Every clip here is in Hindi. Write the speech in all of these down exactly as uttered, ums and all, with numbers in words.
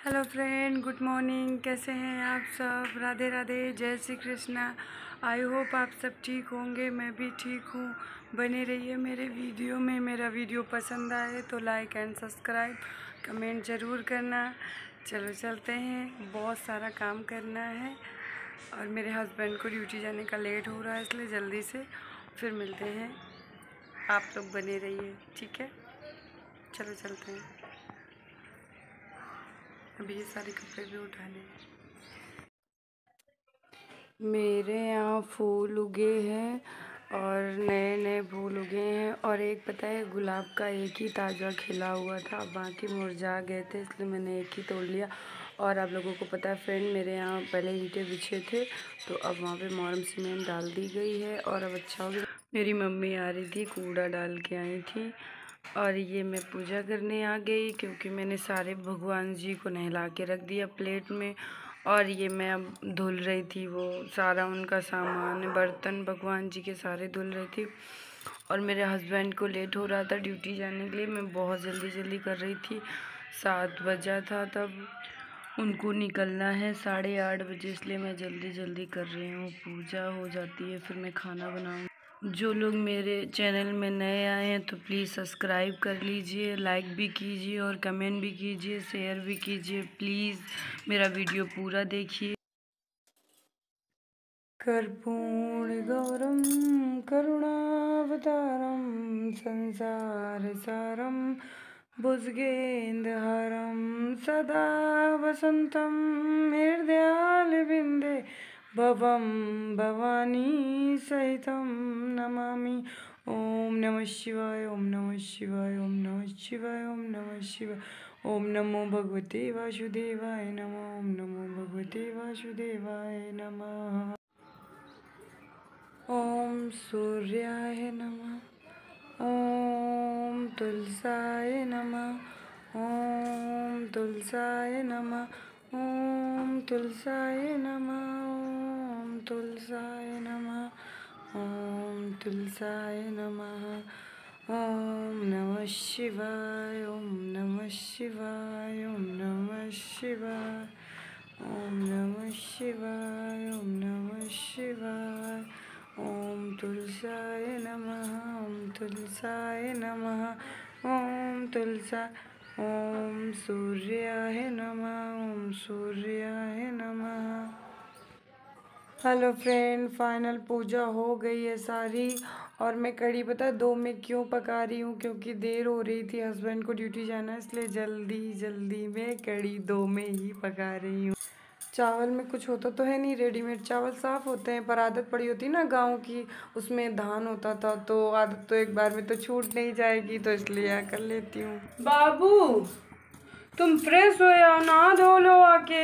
Hello friend, good morning. कैसे हैं आप सब? राधे राधे, जय श्री कृष्णा। आई होप आप सब ठीक होंगे। मैं भी ठीक हूँ। बने रहिए मेरे वीडियो में। मेरा वीडियो पसंद आए तो लाइक एंड सब्सक्राइब, कमेंट ज़रूर करना। चलो चलते हैं, बहुत सारा काम करना है और मेरे हस्बैंड को ड्यूटी जाने का लेट हो रहा है, इसलिए जल्दी से फिर मिलते हैं। आप लोग बने रहिए, ठीक है? चलो चलते हैं। अभी ये सारे कपड़े भी उठाने हैं। मेरे यहाँ फूल उगे हैं और नए नए फूल उगे हैं, और एक पता है गुलाब का एक ही ताज़ा खिला हुआ था, बाकी मुरझा गए थे, इसलिए मैंने एक ही तोड़ लिया। और आप लोगों को पता है फ्रेंड, मेरे यहाँ पहले ईंटें बिछे थे तो अब वहाँ पे मॉर्म सीमेंट डाल दी गई है और अब अच्छा हो गया। मेरी मम्मी आ रही थी, कूड़ा डाल के आई थी, और ये मैं पूजा करने आ गई क्योंकि मैंने सारे भगवान जी को नहला के रख दिया प्लेट में। और ये मैं अब धुल रही थी, वो सारा उनका सामान, बर्तन भगवान जी के सारे धुल रही थी। और मेरे हस्बैंड को लेट हो रहा था ड्यूटी जाने के लिए, मैं बहुत जल्दी जल्दी कर रही थी। सात बजा था तब, उनको निकलना है साढ़े आठ बजे, इसलिए मैं जल्दी जल्दी कर रही हूँ। पूजा हो जाती है फिर मैं खाना बनाऊँ। जो लोग मेरे चैनल में नए आए हैं तो प्लीज़ सब्सक्राइब कर लीजिए, लाइक भी कीजिए और कमेंट भी कीजिए, शेयर भी कीजिए। प्लीज़ मेरा वीडियो पूरा देखिए। कर्पूर्ण गौरम करुणावतारम संसार सारम भुजगेन्द्रहरम सदा वसंतम हृदयालविंदे भवम भवानी सहितं नमामि। ओम नमः शिवाय, ओम नमः शिवाय, ओम नमः शिवाय, ओम नमः शिवाय। ओम नमो भगवते वासुदेवाय नमः। ओम नमो भगवते वासुदेवाय नमः। ओम सूर्याय नमः। ओम तुलसाय नमः। ओम तुलसाय नमः। ओम तुलसाय नमः। ओम तुलसाय नमः। ओम तुलसाय नमः। ओम नमः शिवाय, ओम नमः शिवाय, ओम नमः शिवाय, ओम नमः शिवाय, ओम नमः शिवाय। ओम तुलसाय नमः। ओम तुलसाय नमः। ओम तुलसा ओम सूर्याय नमः। ओम सूर्याय नमः। हेलो फ्रेंड, फाइनल पूजा हो गई है सारी, और मैं कढ़ी पता दो में क्यों पका रही हूँ, क्योंकि देर हो रही थी, हस्बैंड को ड्यूटी जाना है, इसलिए जल्दी जल्दी में कढ़ी दो में ही पका रही हूँ। चावल में कुछ होता तो है नहीं, रेडीमेड चावल साफ़ होते हैं, पर आदत पड़ी होती है ना गांव की, उसमें धान होता था, तो आदत तो एक बार में तो छूट नहीं जाएगी, तो इसलिए यहाँ कर लेती हूँ। बाबू तुम फ्रेश हो या नहा धो लो आके।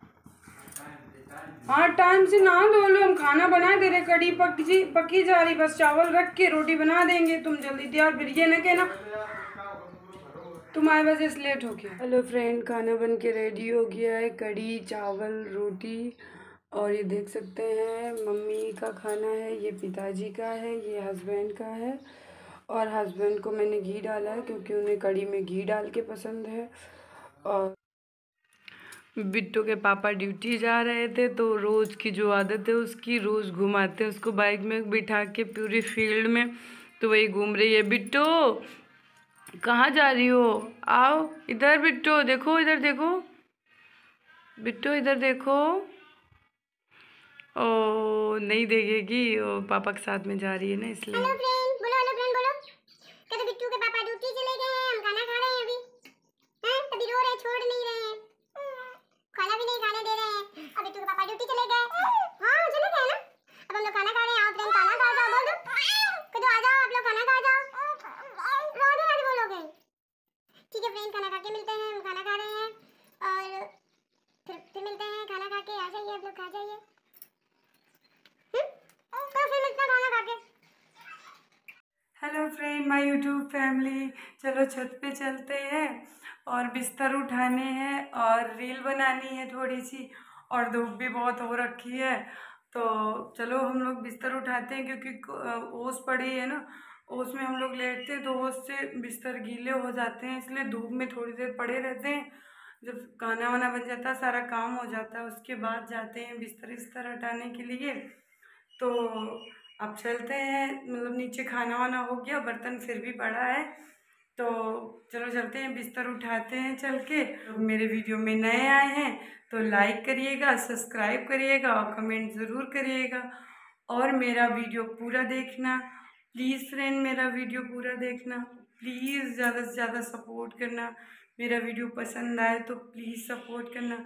हाँ टाइम से नहा धो लो, हम खाना बना दे रहे, कड़ी पकी पकी जा रही, बस चावल रख के रोटी बना देंगे, तुम जल्दी तैयार। फिर ये न कहना तुम्हारी वजह से लेट हो गया। हेलो फ्रेंड, खाना बन के रेडी हो गया है, कड़ी चावल रोटी, और ये देख सकते हैं मम्मी का खाना है, ये पिताजी का है, ये हस्बैंड का है। और हस्बैंड को मैंने घी डाला है क्योंकि उन्हें कड़ी में घी डाल के पसंद है। और बिट्टू के पापा ड्यूटी जा रहे थे, तो रोज़ की जो आदत है उसकी, रोज़ घुमाते हैं उसको बाइक में बिठा के पूरी फील्ड में, तो वही घूम रही है। बिट्टू कहाँ जा रही हो? आओ इधर बिट्टू, देखो इधर देखो, बिट्टू इधर देखो। ओ नहीं देखेगी, वो पापा के साथ में जा रही है ना, इसलिए। हेलो फ्रेंड बोलो, हेलो फ्रेंड बोलो। कहते बिट्टू के पापा ड्यूटी चले गए हैं, हम खाना खा रहे हैं अभी। हैं अभी रो रहे, छोड़ नहीं रहे हैं, खाना भी नहीं खाने दे रहे हैं। अब बिट्टू के पापा ड्यूटी चले गए। हाँ चले गए ना, अब हम लोग खाना खा रहे हैं। आओ फ्रेंड खाना खा जाओ, बोल दो कदो आ जाओ, आप लोग खाना खा जाओ। राधे राधे बोलोगे? ठीक है फ्रेंड, खाना खा के मिलते हैं, हम खाना खा रहे हैं और फिर फिर मिलते हैं। खाना खा के आ जाइए, आप लोग खा जाइए, तो फिर मिलते हैं खाना खा के। Hello friend, my YouTube family, चलो छत पे चलते हैं और बिस्तर उठाने हैं और रील बनानी है थोड़ी सी, और धूप भी बहुत हो रखी है, तो चलो हम लोग बिस्तर उठाते हैं, क्योंकि ओस पड़ी है ना, ओस में हम लोग लेटते हैं तो ओस से बिस्तर गीले हो जाते हैं, इसलिए धूप में थोड़ी देर पड़े रहते हैं, जब खाना वाना बन जाता है, सारा काम हो जाता है, उसके बाद जाते हैं बिस्तर बिस्तर हटाने के लिए। तो अब चलते हैं, मतलब नीचे खाना वाना हो गया, बर्तन फिर भी पड़ा है, तो चलो चलते हैं, बिस्तर उठाते हैं चल के। तो मेरे वीडियो में नए आए हैं तो लाइक करिएगा, सब्सक्राइब करिएगा और कमेंट ज़रूर करिएगा, और मेरा वीडियो पूरा देखना प्लीज़ फ्रेंड, मेरा वीडियो पूरा देखना प्लीज़, ज़्यादा से ज़्यादा सपोर्ट करना। मेरा वीडियो पसंद आए तो प्लीज़ सपोर्ट करना।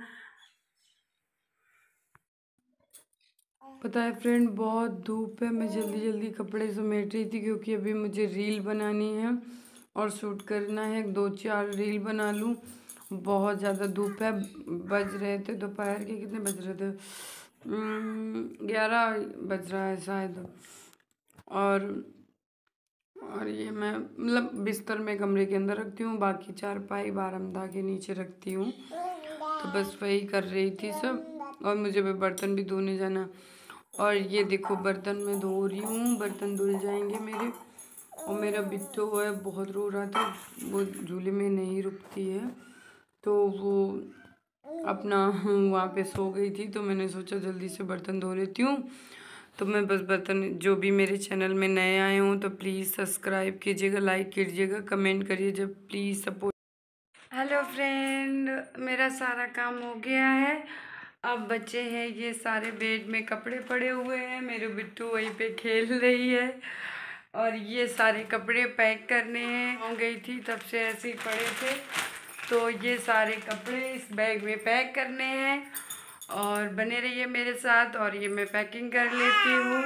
पता है फ्रेंड, बहुत धूप है, मैं जल्दी जल्दी कपड़े समेट रही थी क्योंकि अभी मुझे रील बनानी है और शूट करना है, दो चार रील बना लूँ। बहुत ज़्यादा धूप है। बज रहे थे दोपहर के, कितने बज रहे थे, ग्यारह बज रहा है शायद। और और ये मैं मतलब बिस्तर में कमरे के अंदर रखती हूँ, बाकी चारपाई बारामदा के नीचे रखती हूँ। तो बस वही कर रही थी सब, और मुझे भी बर्तन भी धोने जाना। और ये देखो बर्तन मैं धो रही हूँ, बर्तन धुल जाएंगे मेरे। और मेरा बिट्टू है, बहुत रो रहा था, वो झूले में नहीं रुकती है, तो वो अपना वहाँ पे सो गई थी, तो मैंने सोचा जल्दी से बर्तन धो लेती हूँ। तो मैं बस बर्तन, जो भी मेरे चैनल में नए आए हों तो प्लीज़ सब्सक्राइब कीजिएगा, लाइक कीजिएगा, कमेंट करिए, जब प्लीज़ सपोर्ट। हेलो फ्रेंड, मेरा सारा काम हो गया है, अब बच्चे हैं ये सारे, बेड में कपड़े पड़े हुए हैं, मेरे बिट्टू वहीं पे खेल रही है, और ये सारे कपड़े पैक करने हैं। हो गई थी तब से ऐसे ही पड़े थे, तो ये सारे कपड़े इस बैग में पैक करने हैं, और बने रहिए मेरे साथ। और ये मैं पैकिंग कर लेती हूँ।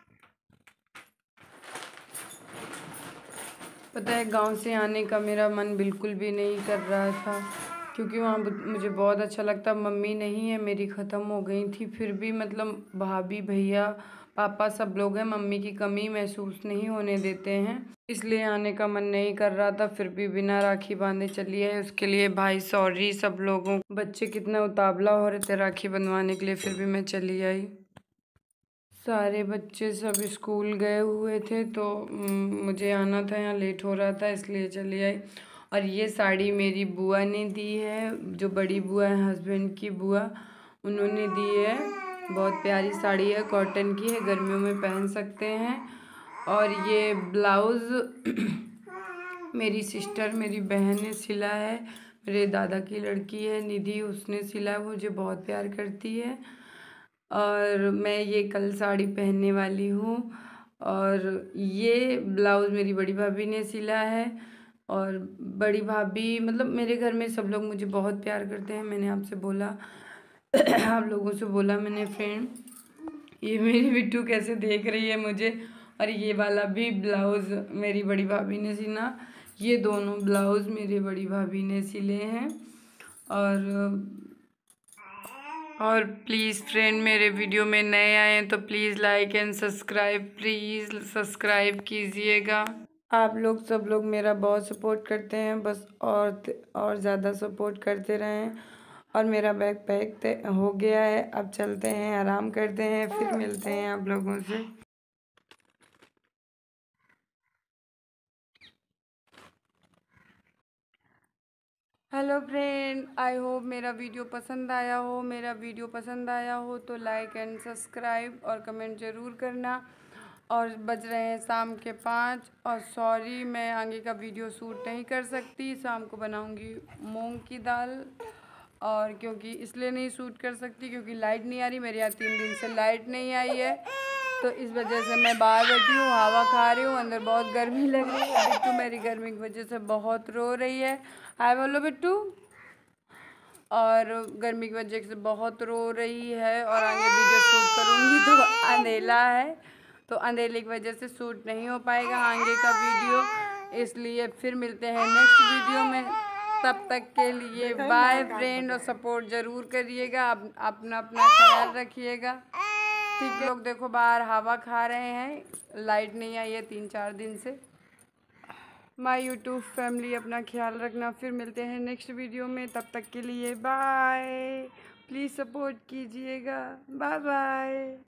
पता है, गांव से आने का मेरा मन बिल्कुल भी नहीं कर रहा था, क्योंकि वहाँ मुझे बहुत अच्छा लगता। मम्मी नहीं है मेरी, ख़त्म हो गई थी, फिर भी मतलब भाभी भैया पापा सब लोग हैं, मम्मी की कमी महसूस नहीं होने देते हैं, इसलिए आने का मन नहीं कर रहा था। फिर भी बिना राखी बांधे चली है, उसके लिए भाई सॉरी सब लोगों। बच्चे कितना उतावला हो रहे थे राखी बंधवाने के लिए, फिर भी मैं चली आई। सारे बच्चे सब स्कूल गए हुए थे, तो मुझे आना था, यहाँ लेट हो रहा था, इसलिए चली आई। और ये साड़ी मेरी बुआ ने दी है, जो बड़ी बुआ है, हस्बैंड की बुआ, उन्होंने दी है। बहुत प्यारी साड़ी है, कॉटन की है, गर्मियों में पहन सकते हैं। और ये ब्लाउज़ मेरी सिस्टर, मेरी बहन ने सिला है, मेरे दादा की लड़की है निधि, उसने सिला है, मुझे बहुत प्यार करती है। और मैं ये कल साड़ी पहनने वाली हूँ। और ये ब्लाउज़ मेरी बड़ी भाभी ने सिला है, और बड़ी भाभी मतलब मेरे घर में सब लोग मुझे बहुत प्यार करते हैं। मैंने आपसे बोला आप लोगों से बोला मैंने फ्रेंड, ये मेरी बिट्टू कैसे देख रही है मुझे। और ये वाला भी ब्लाउज़ मेरी बड़ी भाभी ने सिला, ये दोनों ब्लाउज़ मेरी बड़ी भाभी ने सिले हैं। और और प्लीज़ फ्रेंड, मेरे वीडियो में नए आए हैं तो please like and subscribe, please subscribe कीजिएगा। आप लोग सब लोग मेरा बहुत सपोर्ट करते हैं, बस और और ज़्यादा सपोर्ट करते रहें। और मेरा बैग पैक हो गया है, अब चलते हैं, आराम करते हैं, फिर मिलते हैं आप लोगों से। हेलो फ्रेंड, आई होप मेरा वीडियो पसंद आया हो। मेरा वीडियो पसंद आया हो तो लाइक एंड सब्सक्राइब और कमेंट ज़रूर करना। और बज रहे हैं शाम के पाँच, और सॉरी मैं आगे का वीडियो शूट नहीं कर सकती, शाम को बनाऊंगी मूंग की दाल। और क्योंकि इसलिए नहीं शूट कर सकती क्योंकि लाइट नहीं आ रही, मेरे यहाँ तीन दिन से लाइट नहीं आई है, तो इस वजह से मैं बाहर बैठी हूँ, हवा खा रही हूँ, अंदर बहुत गर्मी लग रही है। बिट्टू मेरी गर्मी की वजह से बहुत रो रही है, हाय बोलो बिट्टू। और गर्मी की वजह से बहुत रो रही है, और आगे वीडियो शूट करूँगी तो अंधेला है, तो अंधेले की वजह से शूट नहीं हो पाएगा आगे का वीडियो, इसलिए फिर मिलते हैं नेक्स्ट वीडियो में। तब तक के लिए बाय फ्रेंड, और सपोर्ट ज़रूर करिएगा, अपना अपना ख्याल रखिएगा, ठीक है। लोग देखो बाहर हवा खा रहे हैं, लाइट नहीं आई है तीन चार दिन से। माय यूट्यूब फैमिली, अपना ख्याल रखना, फिर मिलते हैं नेक्स्ट वीडियो में, तब तक के लिए बाय, प्लीज़ सपोर्ट कीजिएगा, बाय बाय।